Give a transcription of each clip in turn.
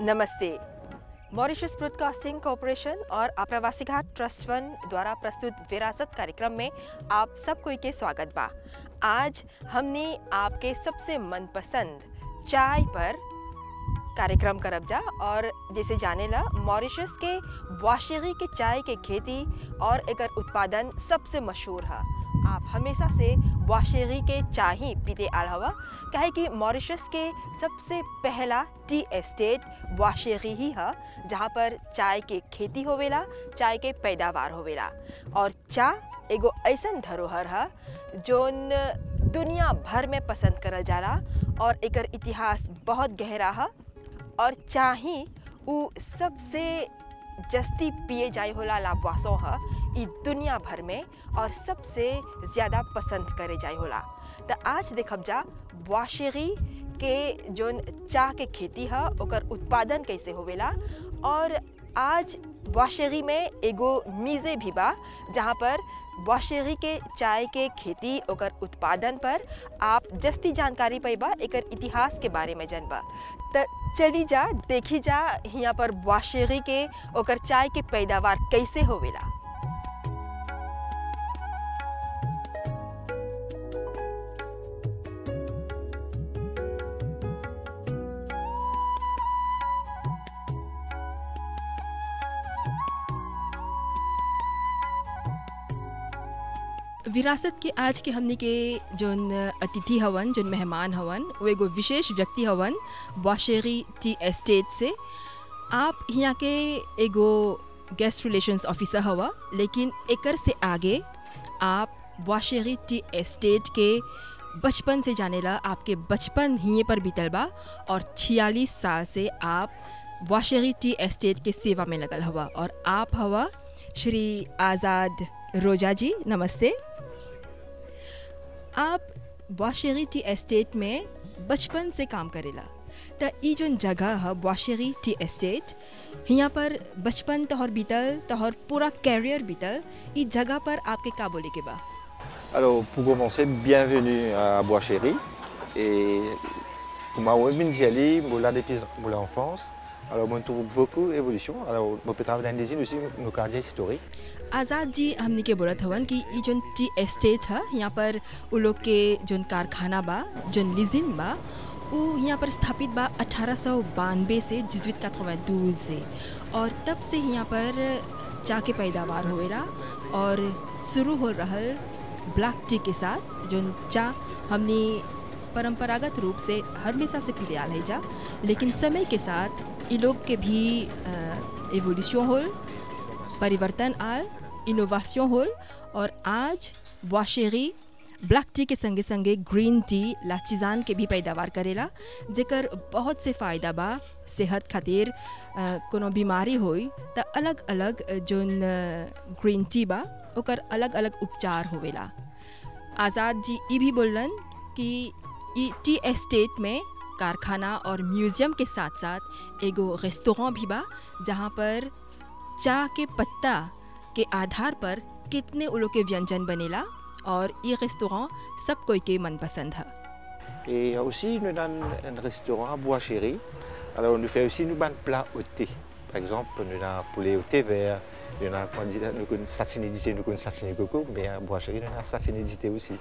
नमस्ते। Mauritius broadcasting corporation और आप्रवासी घाट ट्रस्ट फंड द्वारा प्रस्तुत विरासत कार्यक्रम में आप सबको के स्वागत बा। आज हमने आपके सबसे मनपसंद चाय पर कार्यक्रम करब जा और जैसे जाने ला मॉरिशस के वाशेगी के चाय के खेती और एकर उत्पादन सबसे मशहूर है। आप हमेशा से वाशेगी के चाय ही पीते आल हवा काहे कि मॉरिशस के सबसे पहला टी एस्टेट वाशेगी ही है जहाँ पर चाय के खेती होवेला, चाय के पैदावार होवेला। और चाय एगो ऐसन धरोहर है जोन दुनिया भर में पसंद करल जाला और एकर इतिहास बहुत गहरा है और चाय ही उ सबसे जस्ती पिए जाए होला लाभवासों है ई दुनिया भर में और सबसे ज़्यादा पसंद करे जाए होला। तो आज देखब जा वाशेगी के जोन चाय के खेती है ओकर उत्पादन कैसे होवेला। और आज वाशेगी में एगो मीज़े भी बा जहाँ पर वाशेगी के चाय के खेती ओकर उत्पादन पर आप जस्ती जानकारी पाइबा, एकर इतिहास के बारे में जानबा। तो चली जा देखी जा यहाँ पर वाशेगी के ओकर चाय के पैदावार कैसे होवेला। विरासत के आज के हमने के जोन अतिथि हवन, जोन मेहमान हवन, वो एगो विशेष व्यक्ति हवन वाशेगी टी एस्टेट से। आप यहाँ के एगो गेस्ट रिलेशंस ऑफिसर हवा, लेकिन एकर से आगे आप वाशेगी टी एस्टेट के बचपन से जानेला। आपके बचपन हिये पर बीतल बा और 46 साल से आप वाशेगी टी एस्टेट के सेवा में लगल हवा। और आप हवा श्री आज़ाद रोजा जी, नमस्ते। आप वाशेगी टी एस्टेट में बचपन से काम करेला, तो ई जोन जगह है वाशेगी टी एस्टेट, यहाँ पर बचपन तोहर बीतल, तोहर पूरा कैरियर बीतल, ई जगह पर आपके का बोले के बा? Alors, pour commencer, bienvenue à Bois-Chéry. Et pour ma web moula depuis l'enfance. Alors, on trouve beaucoup d'évolution. Alors, on peut travailler dans des îles aussi, nos quartiers historiques. Azad ji हमने के बोलत हवन कि ये जोन टी एस्टेट है यहाँ पर उ लोग के जोन कारखाना बा, जोन लिजिन बा, वो यहाँ पर स्थापित बा 1892 से 1892 से। और तब से यहाँ पर चाय के पैदावार होवेला और शुरू हो रहल ब्लैक टी के साथ। जोन चाय हमने परंपरागत रूप से हमेशा से पीले आल है जा, लेकिन समय के साथ ये लोग के भी एवोल्यूशन होल, परिवर्तन आल, इनोवेशन होल। और आज वाशेगी ब्लैक टी के संगे संगे ग्रीन टी, लाचिजान के भी पैदावार करेला, जेकर बहुत से फ़ायदा बा सेहत खातिर। कोनो बीमारी होई तो अलग अलग जोन ग्रीन टी बा ओकर अलग अलग उपचार होवेला। आज़ाद जी ये भी बोलन कि ई टी एस्टेट में कारखाना और म्यूज़ियम के साथ साथ एगो रेस्टोरेंट भी बा जहाँ पर चाय के पत्ता के आधार पर कितने उलो के व्यंजन बनेला और ये रेस्टोरेंट सब कोई के मनपसंद है। Et aussi, nous avons un restaurant à Bois-Chéry. Alors, nous faisons aussi un plat au thé. Par exemple, nous avons poulet au thé vert, nous avons satine d'édité, nous avons satine coco, mais à Bois-Chéry, nous avons satine d'édité aussi.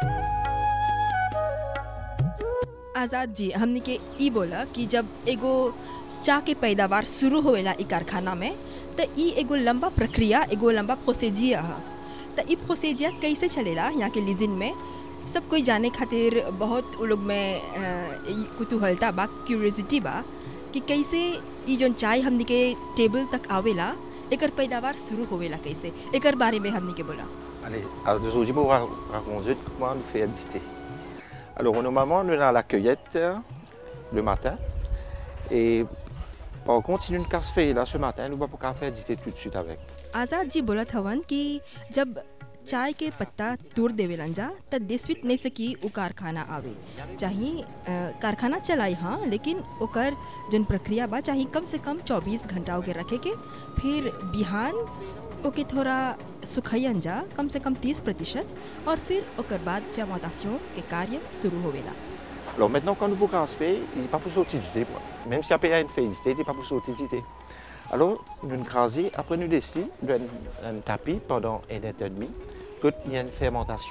Azad ji हमने के ई बोला कि जब एगो चाय के पैदावार शुरू होवेला ई कारखाना में, तो ई एगो लंबा प्रक्रिया, एगो लंबा प्रोसीजिया है। तो ई प्रोसीजिया कैसे चलेला यहाँ के लिजिन में, सब कोई जाने खातिर बहुत उ लोग में कुतूहलता बा, क्यूरियोसिटी बा कि कैसे ई जोन चाय हमने के टेबल तक आवेला, एकर पैदावार शुरू होवेला कैसे, एकर बारे में हमने के बोला। Allez, alors aujourd'hui, pour raconter comment on fait du thé. Alors, normalement, on est à la cueillette le matin. Et on continue de faire là ce matin, nous ne pouvons pas faire du thé tout de suite avec. Azad ji बोलत हवन कि जब चाय के पत्ता तोड़ देवेलन जा त देशवित नहीं सकी उ कारखाना आवे, चाहे कारखाना चलाई हाँ, लेकिन ओकर जन प्रक्रिया बा चाहे कम से कम 24 घंटा ओके रखे के, फिर बिहान ओके थोड़ा सुखाइन जा कम से कम 30%, और फिर ओकर बाद फर्मेंटेशन के कार्य शुरू होवेला। Alors maintenant, quand nous pouvons faire, il n'est pas pour sortir d'idée. Même si après il y a une félicité, il n'est pas pour sortir d'idée. Alors, nous crasons, après nous laissons un tapis pendant 1 heure et demie, qu'il y a une fermentation.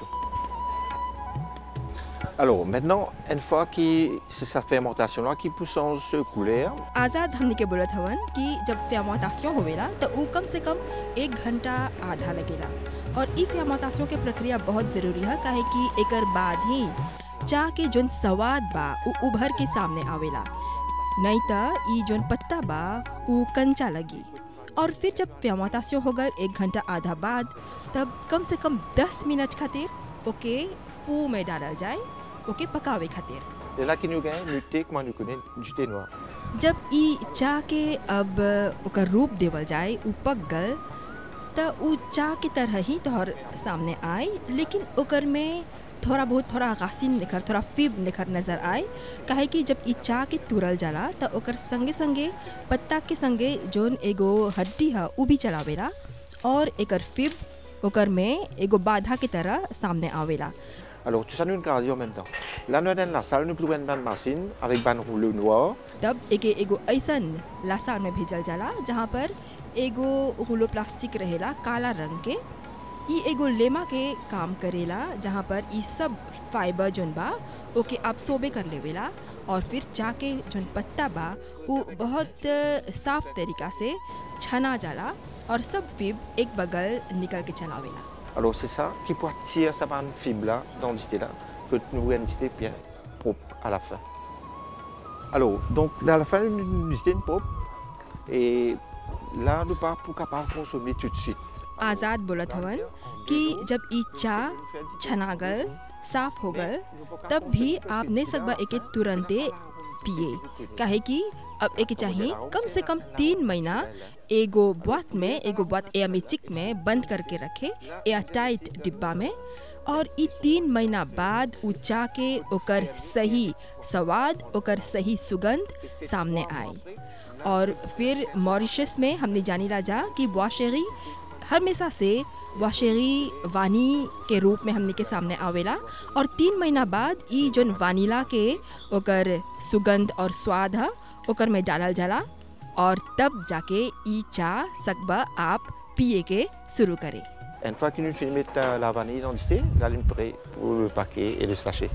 Alors maintenant, une fois que c'est sa fermentation-là qui pousse en ce couleur, आज़ाद हमने के बोलत हवन कि जब फेर्मेंटेशन होवेला तो वो कम से कम 1 घंटा आधा लगेला और ई फेर्मेंटेशन के प्रक्रिया बहुत ज़रूरी है काहे कि एकर बाद ही चाह के जोन स्वाद बा उ उभर के सामने आवेला, नहीं तो ई जोन पत्ता बा उ कंचा लगी। और फिर जब फेर्मेंटेशन हो गल 1 घंटा आधा बाद तब कम से कम 10 मिनट खातिर ओके फू में डालल जाए ओके पकावे खातिर। c'est là que nous gagnons lutter, comment nous connaissons du thé noir. जब ई चाह के अब ओकर रूप देवल जाए उ पक गल त उ चाह की तरह ही तोहर सामने आए, लेकिन ओकर में थोड़ा गासिन निखर थोड़ा फिब निखर नज़र आए काहे कि जब ई चाह के तुरल जाला त ओकर संगे संगे पत्ता के संगे जोन एगो हड्डी है उ भी चलावेला और एकर फिब ओकर में एगो बाधा की तरह सामने आवेला। Alors tout ça nous crase en même temps. Là nous dans la salle nous pouvons une machine avec ban rouleau noir. तब एगो ऐसन लासार में भेजल जाला जहाँ पर एगो रूलो प्लास्टिक रहेला काला रंग के। ई एगो लेमा के काम करेला जहाँ पर ई सब फाइबर जोन बा ओके अब्सॉर्बे कर लेवेला और फिर चाह के जोन पत्ता बा वो बहुत साफ तरीका से छना जाला और सब फिब एक बगल निकल के चलावेला। Alors c'est ça qui peut tirer sa bande fibre-là dans le là que nous avons une dité bien propre à la fin. Alors donc à la fin nous avons une propre et là nous pas pour capable consommer tout de suite. आज़ाद बोलत हवन कि जब ई चाह छना गल साफ हो गल तब भी आप नहीं सकबा एके तुरंते पिए काहे कि अब एक चाहिए कम से कम 3 महीना एगो बात एयरमेटिक में बंद करके रखे एयर टाइट डिब्बा में और ई 3 महीना बाद उ चाह के ओकर सही स्वाद ओकर सही सुगंध सामने आए। और फिर मॉरिशस में हमने जानी ला जा कि बुआशेरी हमेशा से बुआशेरी वानी के रूप में हमने के सामने आवेला और 3 महीना बाद ई जोन वानीला के ओकर सुगंध और स्वाद है ओकर में डालल जाला और तब जाके ई चाह सकबा आप पिए के शुरू करें। Une fois que nous finissons de mettre la vanille dans le thé, là nous prêt pour le paquet et le sachet.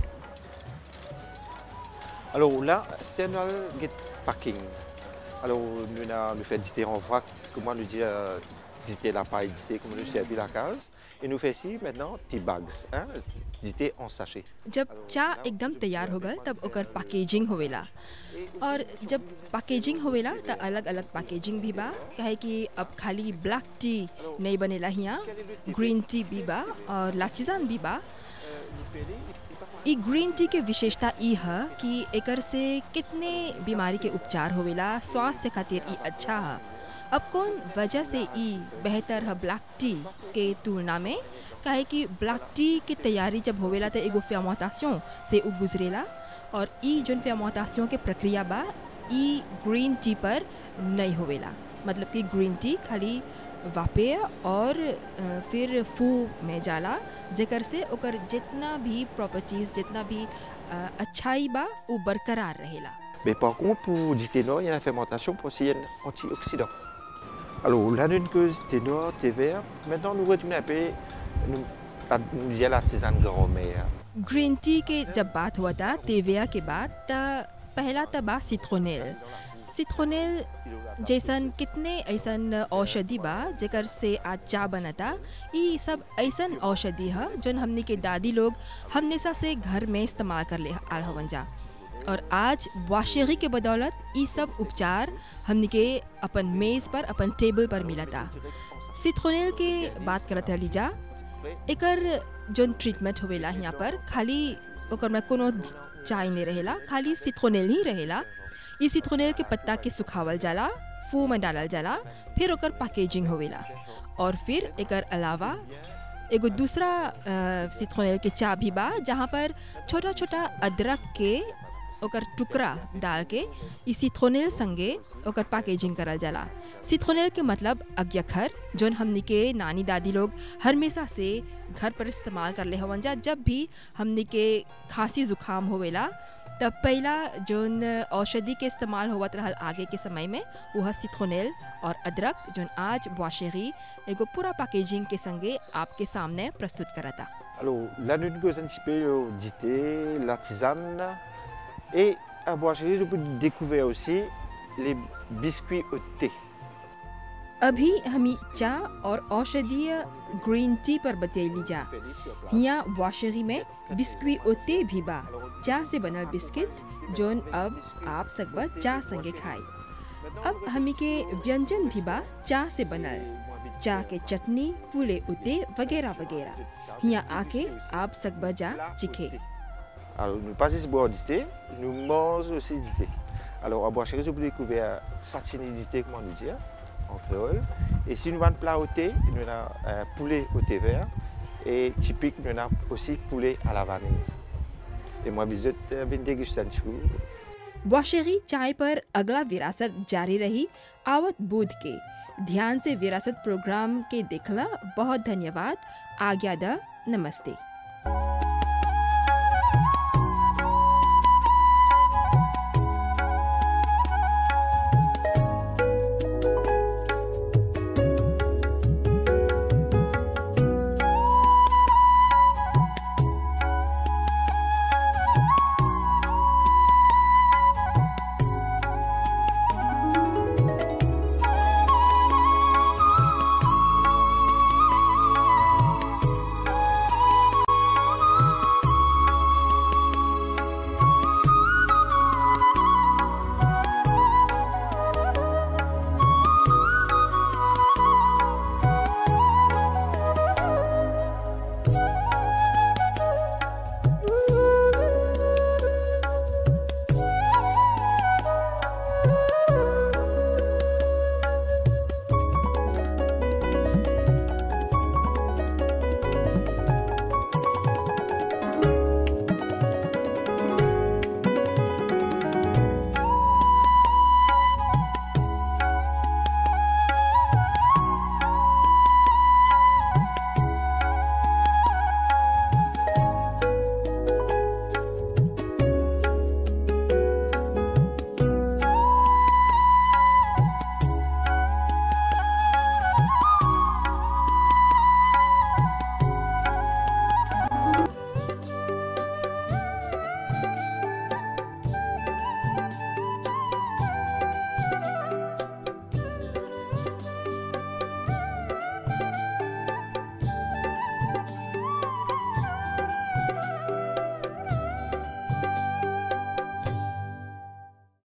Alors là, c'est un get packing. Alors nous avons fait du thé en vrac, comment nous dire du thé la paille, du thé, comment nous servir la case. Et nous faisons ici maintenant tea bags, hein, du thé en sachet. जब चाह एकदम तैयार हो गल तब ओकर packaging होवेला और जब पैकेजिंग होवेला त अलग अलग पैकेजिंग भी बा काहे कि अब खाली ब्लैक टी नहीं बनेला हियाँ ग्रीन टी भी बा और लाचीजान भी बा। ई ग्रीन टी के विशेषता ई है कि एकर से कितने बीमारी के उपचार होवेला, स्वास्थ्य खातिर ई अच्छा है। अब कौन वजह से ई बेहतर है ब्लैक टी के तुलना में काहे कि ब्लैक टी की तैयारी जब होवेला तो एगो फेर्मेंटेशन से उ गुजरेला और ई जोन फेर्मेंटेशन के प्रक्रिया बा ई ग्रीन टी पर नहीं होवेला। मतलब कि ग्रीन टी खाली वापे और फिर फू में जाला जेकर से ओकर जितना भी प्रॉपर्टीज जितना भी अच्छाई बा वो बरकरार रहेला। Mais par contre, pour du thé noir, il y a la fermentation pour aussi un antioxydant. Alors là, nous avons thé noir, thé vert. Maintenant, nous retournons un peu, nous avons la tisane grand-mère. Green tea के जब बात हुआ था तेविया के बाद पहला तबा citronella जैसन कितने ऐसन औषधि बा जेकर से आज चाय बनता। ये सब ऐसन औषधि है जो हमने के दादी लोग हमेशा से घर में इस्तेमाल कर ले आल हवन जा और आज बुआशेरी के बदौलत ये सब उपचार हमने के अपन मेज़ पर अपन टेबल पर मिलता। सिट्रोनेल के बात करत रही जा एकर जोन ट्रीटमेंट होवेला यहाँ पर खाली ओकर में कोनो चाय नहीं रहेला, खाली सिट्रोनेल ही रहेला। ई सिट्रोनेल के पत्ता के सुखावल जाला, फू में डालल जाला, फिर ओकर पैकेजिंग होवेला और फिर एकर अलावा एगो दूसरा सिट्रोनेल के चाय भी बा जहाँ पर छोटा छोटा अदरक के ओकर टुकड़ा डाल के ई सिथ्रोनेल संगे ओकर पैकेजिंग करल जाला। सिथ्रोनेल के मतलब अग्यखर, जोन हमनी के नानी दादी लोग हमेशा से घर पर इस्तेमाल कर ले हवन जा। जब भी हमनी के खांसी जुकाम होवेला तब पहला जोन औषधि के इस्तेमाल होवत रहल आगे के समय में वह सिथ्रोनेल और अदरक, जोन आज बोआशेरी एगो पूरा पैकेजिंग के संगे आपके सामने प्रस्तुत करता। Alors, là, nous avons un petit peu d'idée, la tisane. Et à Bois-Chéri, je peux découvrir aussi les biscuits au thé. अभी हमी चा और औषधीय ग्रीन टी पर बतैली जा। यहाँ वाशरी में बिस्कुट ओते भी बा, चा से बनल बिस्किट जोन अब आप सकबा चा संगे खाई। अब हमी के व्यंजन भी बा चा से बनल, चा के चटनी, पुले उते वगैरह वगैरह। यहाँ आके आप सकबा जा चिखे। Alors, nous pas juste boire du thé, nous mangeons aussi du thé. Alors, à Bois-Chéri, je peux découvrir satini du thé, comment nous dire, en créole. Et si nous avons un plat au thé, nous avons poulet au thé vert. Et typique, nous avons aussi poulet à la vanille. Et moi, je vais déguster un petit coup. बोआशेरी चाय पर अगला विरासत जारी रही आवत बुध के। ध्यान से विरासत प्रोग्राम के देखला बहुत धन्यवाद। आज्ञा द नमस्ते।